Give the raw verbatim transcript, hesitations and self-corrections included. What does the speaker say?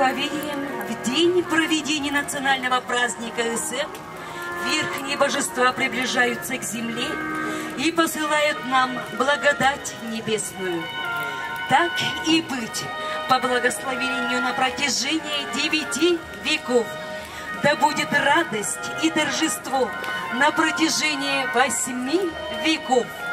повеем в день проведения национального праздника СМ верхние божества приближаются к земле и посылают нам благодать небесную. Так и быть, по благословению на протяжении девяти веков, да будет радость и торжество на протяжении восьми веков.